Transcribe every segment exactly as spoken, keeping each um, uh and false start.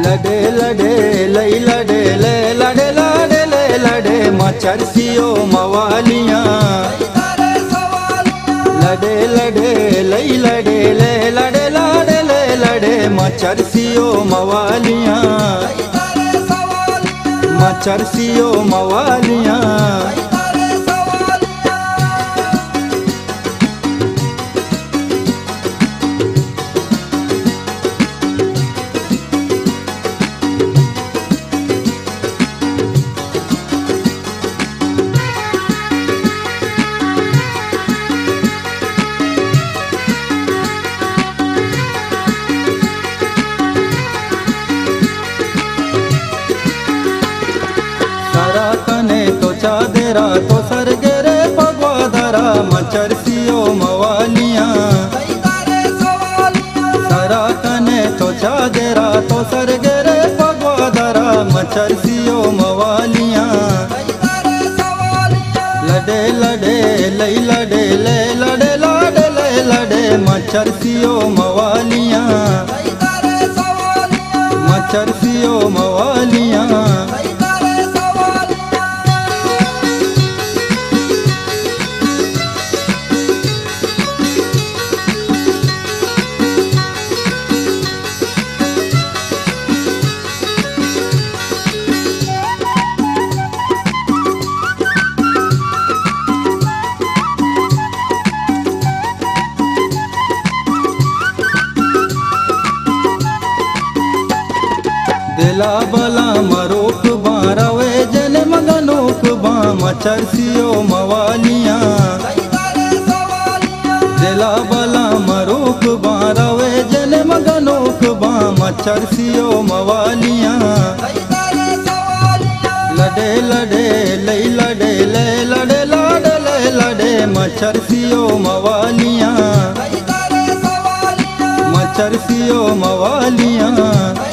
लडे लडे लई लडे ले लडे लडे ले लडे मचरसियो मवालियाँ। लडे लडे लई लडे ले लडे लडे ले लडे मचरसियो मवालियाँ। मचरसियो मवालियाँ। तो चादरा तो सरगेरे पगवादरा मचरसियो मवालियाँ। सरा कने तो चादरा तो सरगेरे पगवादरा मचरसियो मवालियाँ। लडे लडे लई लडे ले लडे लडे ले लडे मचरसियो मवालियाँ। मचरसियो मवालियाँ। दिला बला मरोक बारवे जन मगनोक बा मचरसियो मवालियाँ। दिला बला मरोक बारवे जन मगनोक बा मचरसियो मवालियाँ। लडे लडे लई लडे ले लडे लडे ले लडे मचरसियो मवालियाँ। मचरसियो मवालियाँ।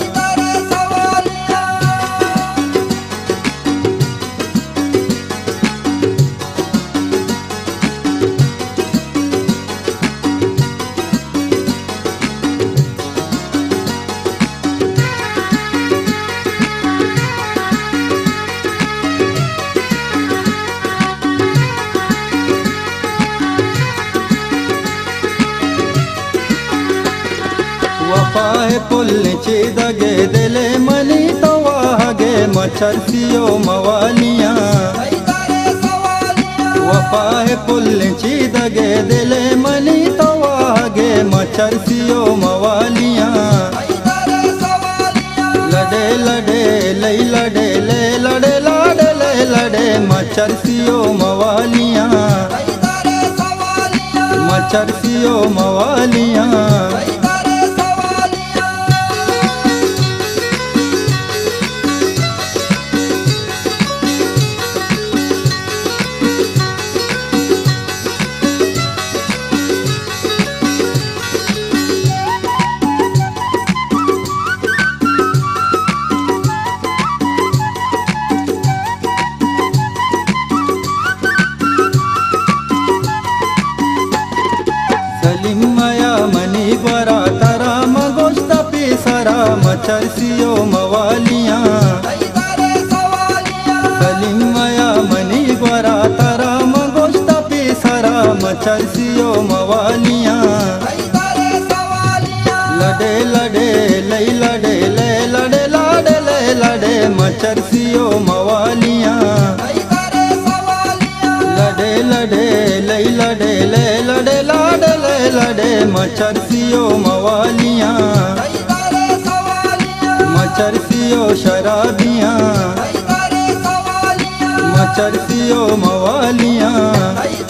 वफाए पुल दगे दिले मनी तो वागे मचरसियो मवालियाँ। वफाए पुल दगे दिले मनी तो वागे मचरसियो मवालियाँ। लडे लडे लई लडे ले लडे लडे ले लडे मचरसियो मवालियाँ। मचरसियो मवालियाँ। मनी बरा तरा मगोस्ता पेसरा मचरसियो मवालियाँ। सलीमया मनी बरा तरा मगोस्ता पेसरा मचरसियो मवालियाँ। लडे लडे लई लडे ले लडे लडे ले लडे मचरसियो मवालियाँ। लडे लडे लई लडे ले लडे लडे ले लडे मचरसियो मवालियाँ। मचरसियो शराबियाँ। मचरसियो मवालियाँ।